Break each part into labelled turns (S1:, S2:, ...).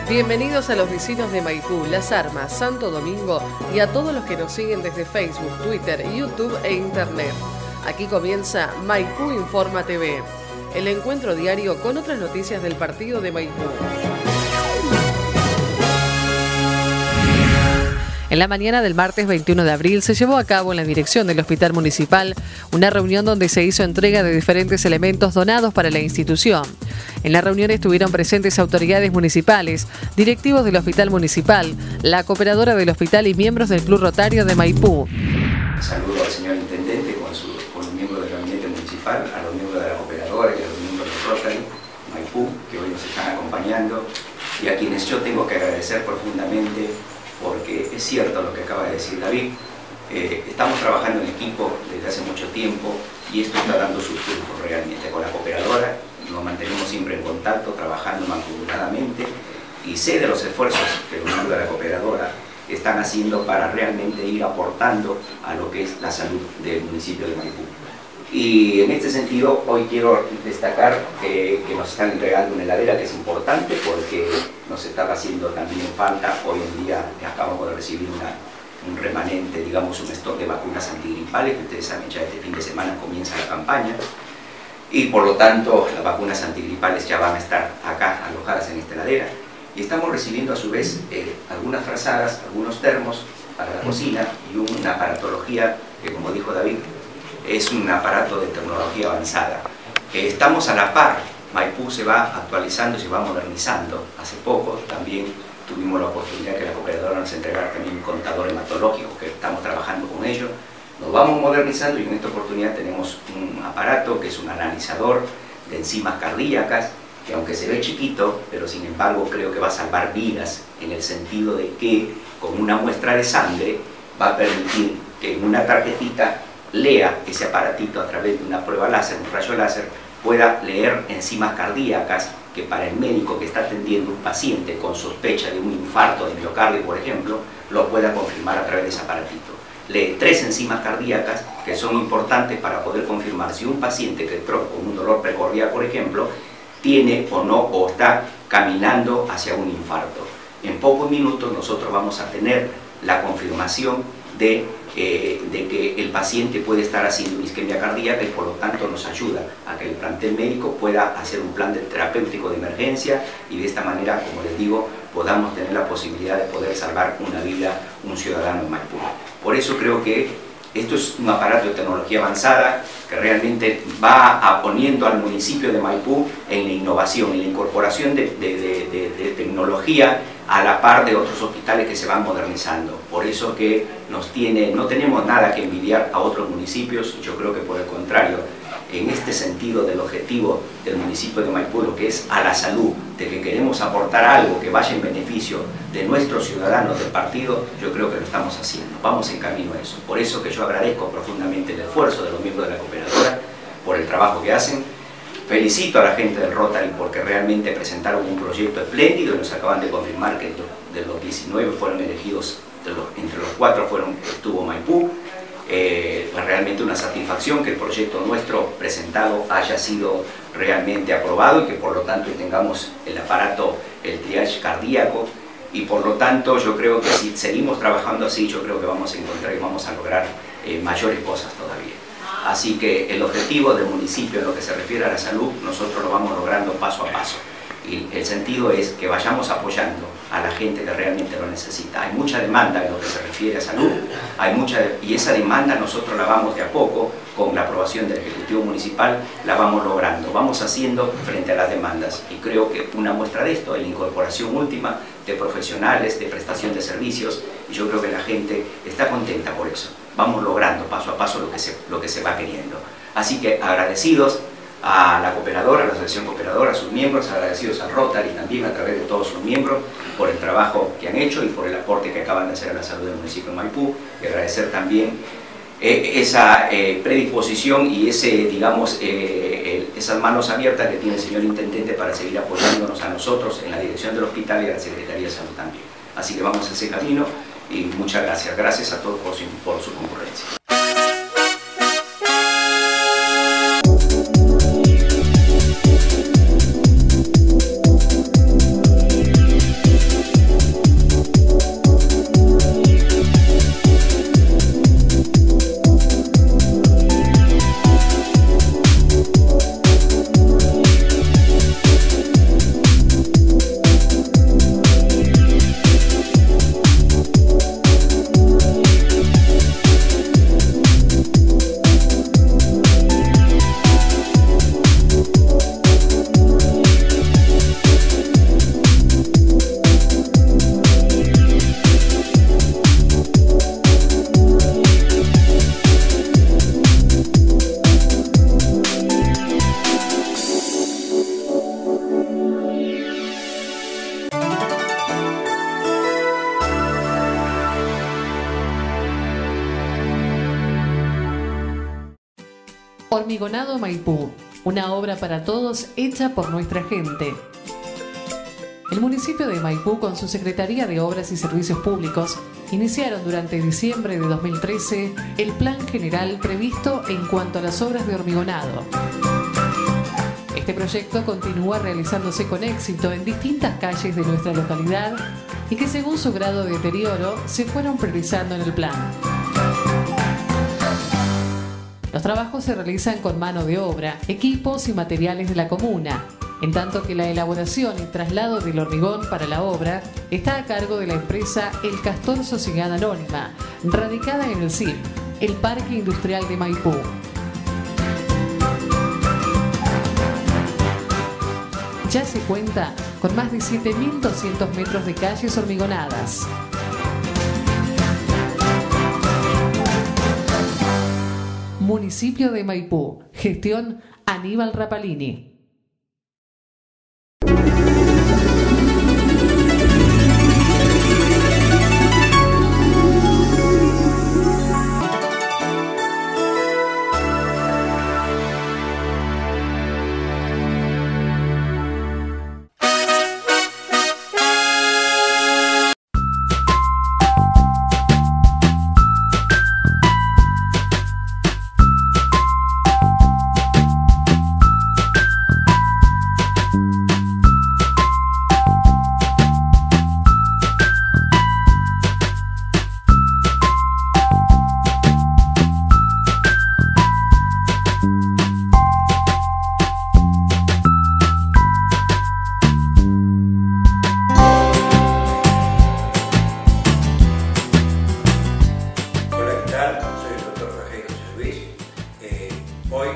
S1: Bienvenidos a los vecinos de Maipú, Las Armas, Santo Domingo y a todos los que nos siguen desde Facebook, Twitter, YouTube e Internet. Aquí comienza Maipú Informa TV, el encuentro diario con otras noticias del partido de Maipú. En la mañana del martes 21 de abril se llevó a cabo en la dirección del Hospital Municipal una reunión donde se hizo entrega de diferentes elementos donados para la institución. En la reunión estuvieron presentes autoridades municipales, directivos del Hospital Municipal, la cooperadora del hospital y miembros del Club Rotario de Maipú.
S2: Saludo al señor Intendente con los miembros del Gabinete Municipal, a los miembros de la cooperadora y a los miembros del Rotary Maipú, que hoy nos están acompañando, y a quienes yo tengo que agradecer profundamente, porque es cierto lo que acaba de decir David. Estamos trabajando en equipo desde hace mucho tiempo y esto está dando sus frutos realmente. Con la cooperadora nos mantenemos siempre en contacto, trabajando mancomunadamente, y sé de los esfuerzos que los miembros de la cooperadora están haciendo para realmente ir aportando a lo que es la salud del municipio de Maipú. Y en este sentido hoy quiero destacar que nos están entregando una heladera, que es importante porque nos está haciendo también falta. Hoy en día acabamos de recibir un remanente, digamos un stock de vacunas antigripales, que ustedes saben ya este fin de semana comienza la campaña, y por lo tanto las vacunas antigripales ya van a estar acá alojadas en esta heladera, y estamos recibiendo a su vez algunas frazadas, algunos termos para la cocina y una aparatología que, como dijo David, es un aparato de tecnología avanzada. Estamos a la par, Maipú se va actualizando, se va modernizando. Hace poco también tuvimos la oportunidad que la cooperadora nos entregara también un contador hematológico, que estamos trabajando con ello. Nos vamos modernizando y en esta oportunidad tenemos un aparato que es un analizador de enzimas cardíacas, que aunque se ve chiquito, pero sin embargo creo que va a salvar vidas, en el sentido de que con una muestra de sangre va a permitir que en una tarjetita lea ese aparatito a través de una prueba láser, un rayo láser, pueda leer enzimas cardíacas que para el médico que está atendiendo un paciente con sospecha de un infarto de miocardio, por ejemplo, lo pueda confirmar a través de ese aparatito. Lee 3 enzimas cardíacas que son importantes para poder confirmar si un paciente que entró con un dolor precordial, por ejemplo, tiene o no, o está caminando hacia un infarto. En pocos minutos nosotros vamos a tener la confirmación de que el paciente puede estar haciendo una isquemia cardíaca, y por lo tanto nos ayuda a que el plantel médico pueda hacer un plan terapéutico de emergencia, y de esta manera, como les digo, podamos tener la posibilidad de poder salvar una vida, un ciudadano en Maipú. Por eso creo que esto es un aparato de tecnología avanzada que realmente va poniendo al municipio de Maipú en la innovación, en la incorporación de tecnología a la par de otros hospitales que se van modernizando. Por eso que no tenemos nada que envidiar a otros municipios. Yo creo que por el contrario, en este sentido del objetivo del municipio de Maipú, lo que es a la salud, de que queremos aportar algo que vaya en beneficio de nuestros ciudadanos del partido, yo creo que lo estamos haciendo, vamos en camino a eso. Por eso que yo agradezco profundamente el esfuerzo de los miembros de la cooperadora, por el trabajo que hacen. Felicito a la gente del Rotary porque realmente presentaron un proyecto espléndido y nos acaban de confirmar que de los 19 fueron elegidos, entre los 4 estuvo Maipú. Realmente una satisfacción que el proyecto nuestro presentado haya sido realmente aprobado y que por lo tanto tengamos el aparato, el triage cardíaco, y por lo tanto yo creo que si seguimos trabajando así, yo creo que vamos a encontrar y vamos a lograr mayores cosas todavía. Así que el objetivo del municipio en lo que se refiere a la salud, nosotros lo vamos logrando paso a paso. Y el sentido es que vayamos apoyando a la gente que realmente lo necesita. Hay mucha demanda en lo que se refiere a salud, y esa demanda nosotros la vamos de a poco, con la aprobación del Ejecutivo Municipal, la vamos logrando, vamos haciendo frente a las demandas. Y creo que una muestra de esto es la incorporación última de profesionales, de prestación de servicios, y yo creo que la gente está contenta por eso. Vamos logrando paso a paso lo que se va queriendo. Así que agradecidos a la cooperadora, a la asociación cooperadora, a sus miembros, agradecidos al Rotary también a través de todos sus miembros por el trabajo que han hecho y por el aporte que acaban de hacer a la salud del municipio de Maipú, y agradecer también esa predisposición y esas manos abiertas que tiene el señor Intendente para seguir apoyándonos a nosotros en la dirección del hospital y a la Secretaría de Salud también. Así que vamos a ese camino y muchas gracias. Gracias a todos por su concurrencia.
S1: Hormigonado Maipú, una obra para todos hecha por nuestra gente. El municipio de Maipú, con su Secretaría de Obras y Servicios Públicos, iniciaron durante diciembre de 2013 el plan general previsto en cuanto a las obras de hormigonado. Este proyecto continúa realizándose con éxito en distintas calles de nuestra localidad y que, según su grado de deterioro, se fueron priorizando en el plan. Los trabajos se realizan con mano de obra, equipos y materiales de la comuna, en tanto que la elaboración y traslado del hormigón para la obra está a cargo de la empresa El Castor Sociedad Anónima, radicada en el CIP, el Parque Industrial de Maipú. Ya se cuenta con más de 7.200 metros de calles hormigonadas. Municipio de Maipú. Gestión Aníbal Rapalini.
S3: Hoy,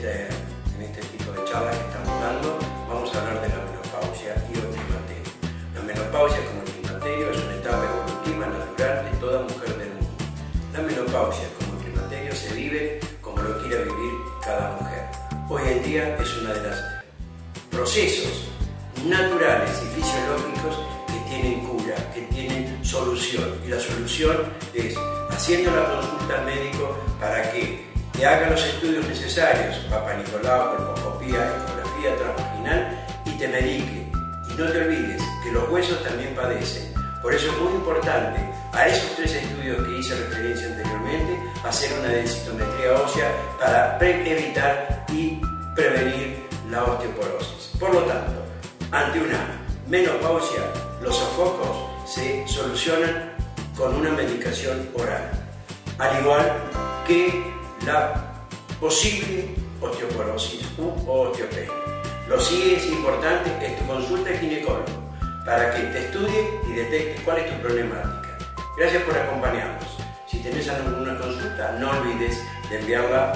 S3: en este tipo de charlas que estamos dando, vamos a hablar de la menopausia y el climaterio. La menopausia, como el climaterio, es una etapa evolutiva natural de toda mujer del mundo. La menopausia, como el climaterio, se vive como lo quiera vivir cada mujer. Hoy en día es uno de los procesos naturales y fisiológicos que tienen cura, que tienen solución. Y la solución es haciendo la consulta al médico para que te haga los estudios necesarios, Papa Nicolau, colposcopía, ecografía transvaginal, y te medique. Y no te olvides que los huesos también padecen. Por eso es muy importante, a esos 3 estudios que hice referencia anteriormente, hacer una densitometría ósea para evitar y prevenir la osteoporosis. Por lo tanto, ante una menopausia, los sofocos se solucionan con una medicación oral, al igual que la posible osteoporosis u osteopenia. Lo sí es importante es tu consulta al ginecólogo para que te estudie y detecte cuál es tu problemática. Gracias por acompañarnos. Si tenés alguna consulta, no olvides de enviarla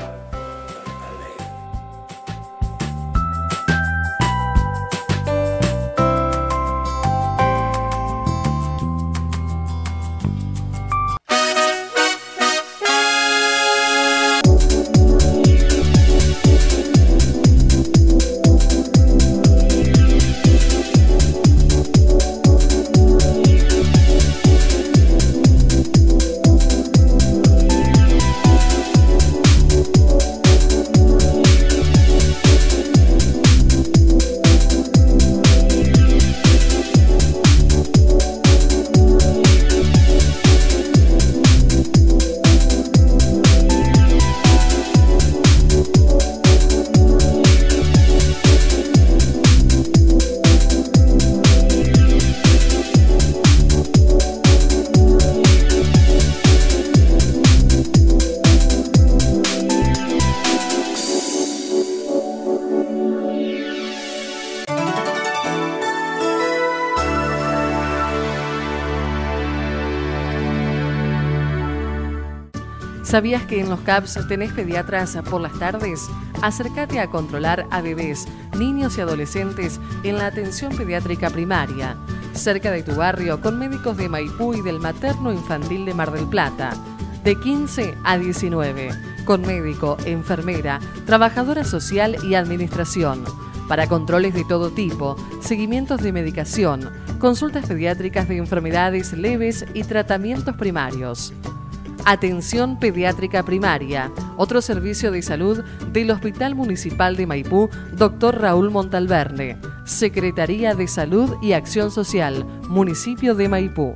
S3: al mail.
S1: ¿Sabías que en los CAPS tenés pediatras por las tardes? Acércate a controlar a bebés, niños y adolescentes en la atención pediátrica primaria, cerca de tu barrio, con médicos de Maipú y del Materno Infantil de Mar del Plata, de 15 a 19, con médico, enfermera, trabajadora social y administración, para controles de todo tipo, seguimientos de medicación, consultas pediátricas de enfermedades leves y tratamientos primarios. Atención pediátrica primaria. Otro servicio de salud del Hospital Municipal de Maipú, Dr. Raúl Montalverne. Secretaría de Salud y Acción Social, Municipio de Maipú.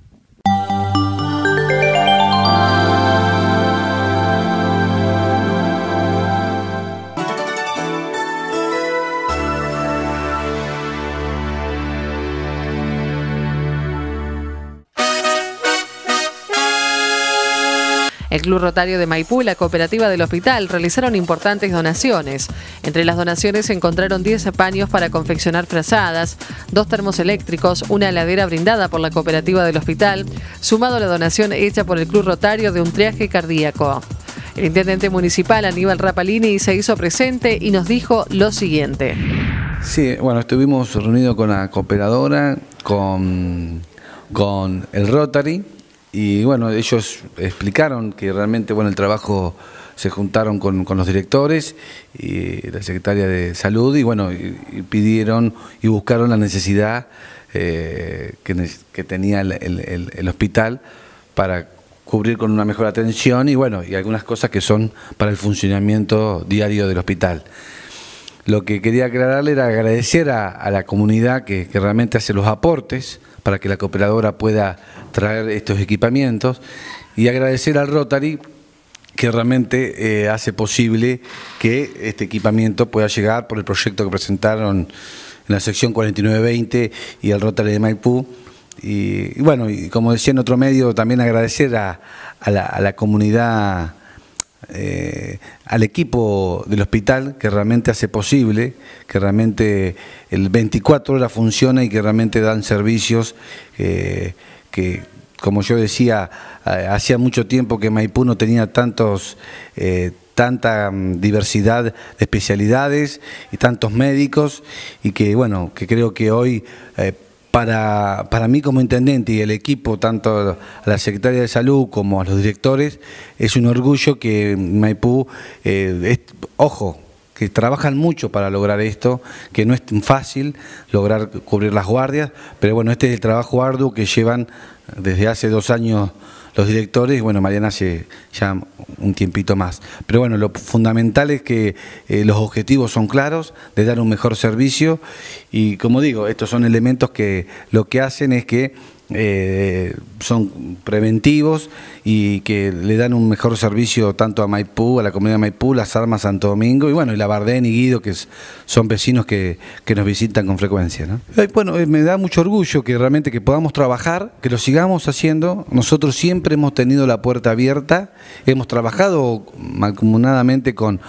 S1: El Club Rotario de Maipú y la Cooperativa del Hospital realizaron importantes donaciones. Entre las donaciones se encontraron 10 paños para confeccionar frazadas, 2 termos eléctricos, una heladera brindada por la Cooperativa del Hospital, sumado a la donación hecha por el Club Rotario de un triaje cardíaco. El intendente municipal, Aníbal Rapalini, se hizo presente y nos dijo lo siguiente.
S4: Sí, bueno, estuvimos reunidos con la cooperadora, con el Rotary. Y bueno, ellos explicaron que realmente el trabajo, se juntaron con los directores y la secretaria de Salud y pidieron y buscaron la necesidad que tenía el hospital para cubrir con una mejor atención y algunas cosas que son para el funcionamiento diario del hospital. Lo que quería aclararle era agradecer a la comunidad que realmente hace los aportes para que la cooperadora pueda traer estos equipamientos y agradecer al Rotary que realmente hace posible que este equipamiento pueda llegar por el proyecto que presentaron en la sección 4920 y el Rotary de Maipú. Y como decía en otro medio, también agradecer a la comunidad, al equipo del hospital que realmente hace posible, que realmente el 24 horas funciona y que realmente dan servicios que como yo decía, hacía mucho tiempo que Maipú no tenía tanta diversidad de especialidades y tantos médicos y que creo que hoy para mí como intendente y el equipo, tanto a la Secretaría de Salud como a los directores, es un orgullo que Maipú, ojo, que trabajan mucho para lograr esto, que no es tan fácil lograr cubrir las guardias, pero este es el trabajo arduo que llevan desde hace 2 años los directores, Mariana hace ya un tiempito más. Pero lo fundamental es que los objetivos son claros, de dar un mejor servicio y como digo, estos son elementos que lo que hacen es que son preventivos y que le dan un mejor servicio tanto a Maipú, a la comunidad de Maipú, Las Armas, Santo Domingo y la Bardén y Guido, que son vecinos que nos visitan con frecuencia, ¿no? Me da mucho orgullo que realmente que podamos trabajar, que lo sigamos haciendo. Nosotros siempre hemos tenido la puerta abierta, hemos trabajado mancomunadamente con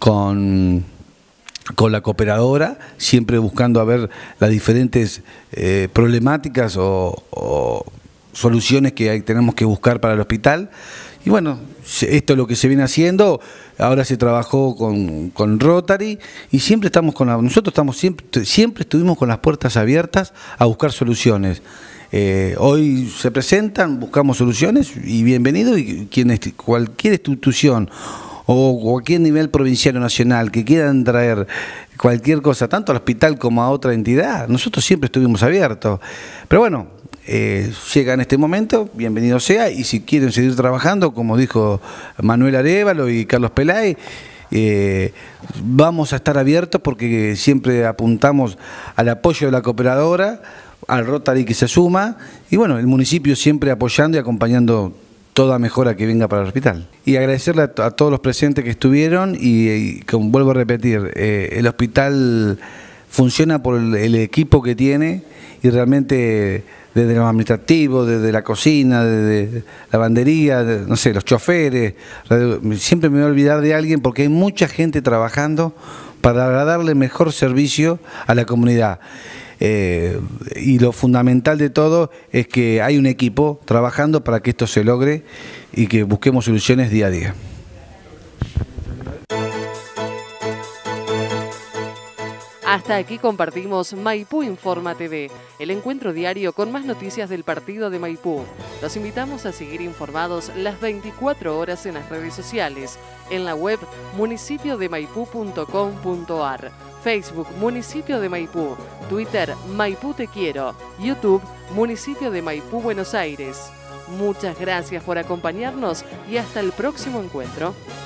S4: la cooperadora, siempre buscando a ver las diferentes problemáticas o soluciones que tenemos que buscar para el hospital. Y esto es lo que se viene haciendo. Ahora se trabajó con Rotary y siempre estamos siempre estuvimos con las puertas abiertas a buscar soluciones. Hoy se presentan, buscamos soluciones y bienvenido, y cualquier institución o cualquier nivel provincial o nacional que quieran traer cualquier cosa, tanto al hospital como a otra entidad, nosotros siempre estuvimos abiertos. Pero llega en este momento, bienvenido sea, y si quieren seguir trabajando, como dijo Manuel Arévalo y Carlos Peláez, vamos a estar abiertos porque siempre apuntamos al apoyo de la cooperadora, al Rotary que se suma, y el municipio siempre apoyando y acompañando toda mejora que venga para el hospital. Y agradecerle a todos los presentes que estuvieron y como vuelvo a repetir, el hospital funciona por el equipo que tiene y realmente desde los administrativos, desde la cocina, desde la lavandería, los choferes, siempre me voy a olvidar de alguien porque hay mucha gente trabajando para darle mejor servicio a la comunidad. Y lo fundamental de todo es que hay un equipo trabajando para que esto se logre y que busquemos soluciones día a día.
S1: Hasta aquí compartimos Maipú Informa TV, el encuentro diario con más noticias del partido de Maipú. Los invitamos a seguir informados las 24 horas en las redes sociales, en la web municipiodemaipú.com.ar, Facebook Municipio de Maipú, Twitter Maipú Te Quiero, YouTube Municipio de Maipú Buenos Aires. Muchas gracias por acompañarnos y hasta el próximo encuentro.